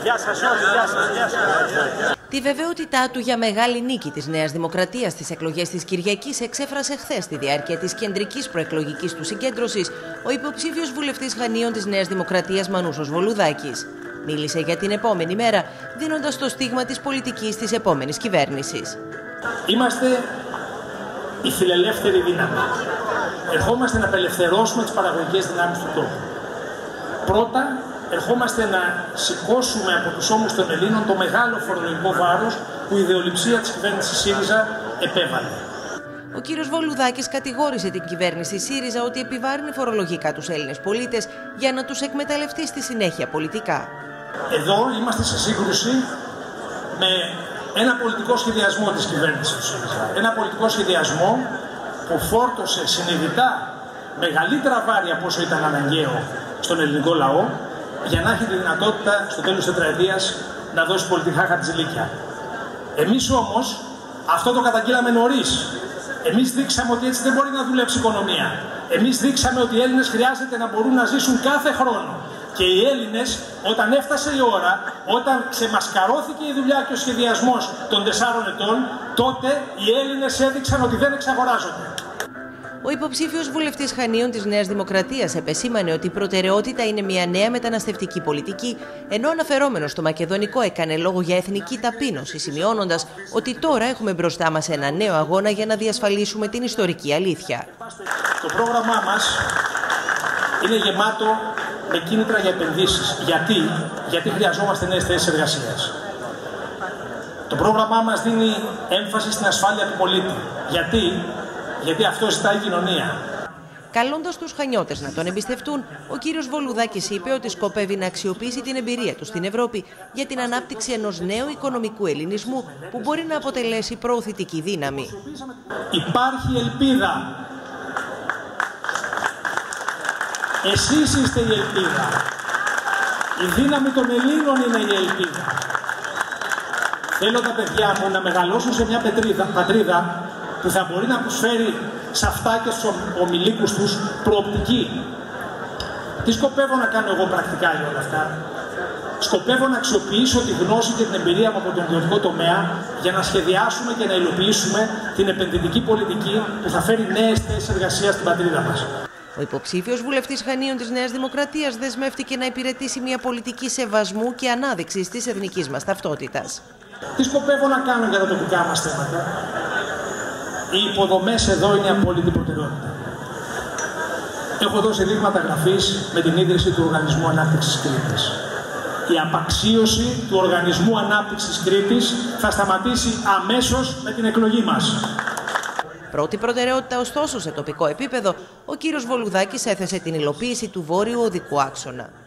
Γεια σας όλοι, γεια σας. Τη βεβαιότητά του για μεγάλη νίκη της Νέας Δημοκρατίας στις εκλογές της Κυριακής εξέφρασε χθες στη διάρκεια της κεντρικής προεκλογικής του συγκέντρωσης ο υποψήφιος βουλευτής Χανίων της Νέας Δημοκρατίας Μανούσος Βολουδάκης. Μίλησε για την επόμενη μέρα, δίνοντας το στίγμα της πολιτικής της επόμενης κυβέρνησης. Είμαστε η φιλελεύθερη δύναμη. Ερχόμαστε να απελευθερώσουμε τις παραγωγικές δυνάμεις του τόπου. Πρώτα, ερχόμαστε να σηκώσουμε από τους ώμους των Ελλήνων το μεγάλο φορολογικό βάρος που η ιδεολειψία της κυβέρνησης ΣΥΡΙΖΑ επέβαλε. Ο κύριος Βολουδάκης κατηγόρησε την κυβέρνηση ΣΥΡΙΖΑ ότι επιβάρυνε φορολογικά τους Έλληνες πολίτες για να τους εκμεταλλευτεί στη συνέχεια πολιτικά. Εδώ είμαστε σε σύγκρουση με ένα πολιτικό σχεδιασμό της κυβέρνησης του ΣΥΡΙΖΑ. Ένα πολιτικό σχεδιασμό που φόρτωσε συνειδητά μεγαλύτερα βάρη από όσο ήταν αναγκαίο στον ελληνικό λαό, για να έχει τη δυνατότητα στο τέλος της τετραετίας να δώσει πολιτικά χαρτζηλίκια. Εμείς όμως αυτό το καταγγείλαμε νωρίς. Εμείς δείξαμε ότι έτσι δεν μπορεί να δουλέψει η οικονομία. Εμείς δείξαμε ότι οι Έλληνες χρειάζεται να μπορούν να ζήσουν κάθε χρόνο. Και οι Έλληνες, όταν έφτασε η ώρα, όταν ξεμασκαρώθηκε η δουλειά και ο σχεδιασμός των 4 ετών, τότε οι Έλληνες έδειξαν ότι δεν εξαγοράζονται. Ο υποψήφιος βουλευτής Χανίων της Νέας Δημοκρατίας επεσήμανε ότι η προτεραιότητα είναι μια νέα μεταναστευτική πολιτική, ενώ αναφερόμενος στο μακεδονικό έκανε λόγο για εθνική ταπείνωση, σημειώνοντας ότι τώρα έχουμε μπροστά μας ένα νέο αγώνα για να διασφαλίσουμε την ιστορική αλήθεια. Το πρόγραμμά μας είναι γεμάτο με κίνητρα για επενδύσεις. Γιατί χρειαζόμαστε νέες θέσεις εργασίας. Το πρόγραμμά μας δίνει έμφαση στην ασφάλεια του πολίτη. Γιατί αυτό ζητάει η κοινωνία. Καλώντας τους Χανιώτες να τον εμπιστευτούν, ο κύριος Βολουδάκης είπε ότι σκοπεύει να αξιοποιήσει την εμπειρία του στην Ευρώπη για την ανάπτυξη ενός νέου οικονομικού ελληνισμού που μπορεί να αποτελέσει προωθητική δύναμη. Υπάρχει ελπίδα. Εσείς είστε η ελπίδα. Η δύναμη των Ελλήνων είναι η ελπίδα. Θέλω τα παιδιά μου να μεγαλώσουν σε μια πατρίδα που θα μπορεί να προσφέρει σε αυτά και στους ομιλίκους τους προοπτική. Τι σκοπεύω να κάνω εγώ πρακτικά για όλα αυτά? Σκοπεύω να αξιοποιήσω τη γνώση και την εμπειρία μου από τον ιδιωτικό τομέα για να σχεδιάσουμε και να υλοποιήσουμε την επενδυτική πολιτική που θα φέρει νέες θέσεις εργασίας στην πατρίδα μας. Ο υποψήφιος βουλευτής Χανίων της Νέας Δημοκρατίας δεσμεύτηκε να υπηρετήσει μια πολιτική σεβασμού και ανάδειξης της εθνικής μας ταυτότητας. Τι σκοπεύω να κάνω για τα τοπικά μας θέματα? Οι υποδομές εδώ είναι απόλυτη προτεραιότητα. Έχω δώσει δείγματα γραφής με την ίδρυση του Οργανισμού Ανάπτυξης Κρήτης. Η απαξίωση του Οργανισμού Ανάπτυξης Κρήτης θα σταματήσει αμέσως με την εκλογή μας. Πρώτη προτεραιότητα, ωστόσο, σε τοπικό επίπεδο, ο κύριος Βολουδάκης έθεσε την υλοποίηση του Βόρειου Οδικού Άξονα.